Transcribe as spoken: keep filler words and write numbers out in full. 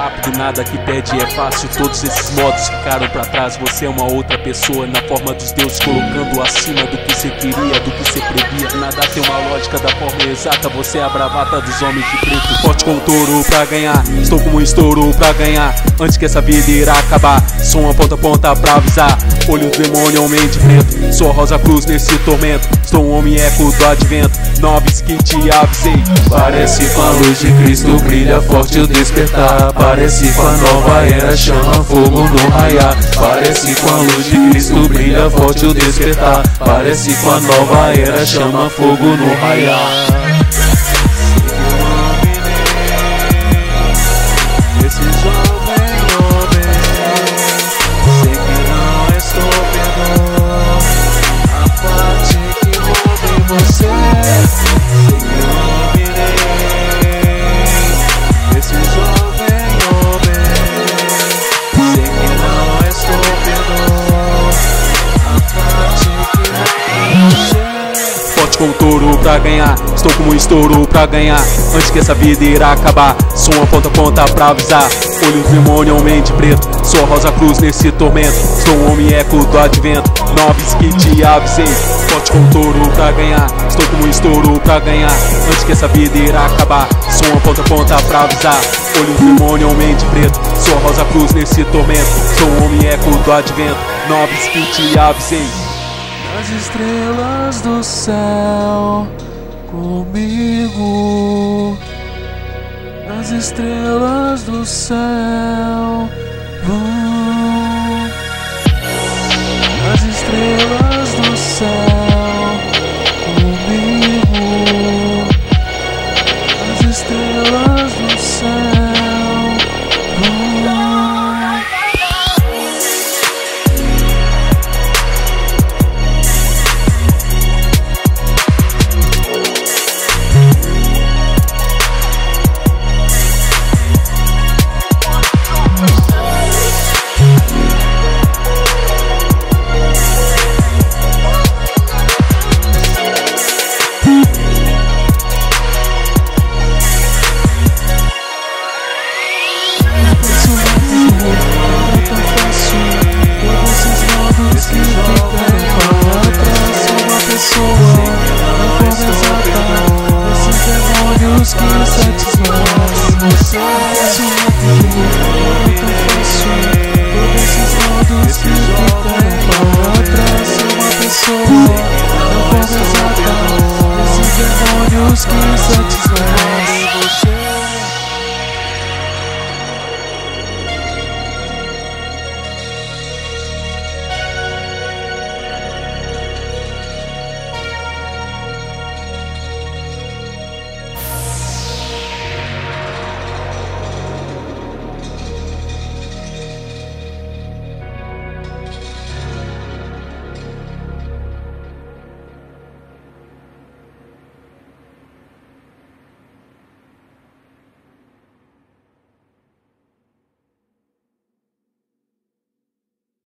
rápido, nada que pede é fácil. Todos esses modos ficaram pra trás. Você é uma outra pessoa na forma dos deuses, colocando acima do que você queria, do que você previa. Nada tem uma lógica da forma exata. Você é a bravata dos homens de preto, forte com o touro pra ganhar. Estou como um estouro pra ganhar, antes que essa vida irá acabar. Sou uma ponta a ponta pra avisar. Olho do demônio, homem de preto. Sou a Rosa Cruz nesse tormento. Estou um homem eco do advento. Noves que te avisei. Parece com a luz de Cristo, brilha forte o despertar. Parece com a nova era, chama fogo no raiar. Parece com a luz de Cristo, brilha forte o despertar. Parece com a nova era, chama fogo no raiar. Esse jovem homem, sei que não estou perdoando a parte que roubei você. Sei que não virei esse jovem homem, sei que não estou perdoando a parte que roubei você. Forte com o touro pra ganhar, estou como um estouro pra ganhar, antes que essa vida irá acabar. Sou uma ponta a ponta pra avisar. Olho do demônio, homem de preto. Sou a Rosa Cruz nesse tormento. Sou um homem eco do advento. Noves que te avisei. Forte com o touro pra ganhar, estou como um estouro pra ganhar, antes que essa vida irá acabar. Sou uma ponta a ponta pra avisar. Olho do demônio, homem de preto. Sou a Rosa Cruz nesse tormento. Sou um homem eco do advento. Noves que te avisei. As estrelas do céu comigo, as estrelas do céu vão, as estrelas do céu comigo, as estrelas do céu vão. Que satisfaz você.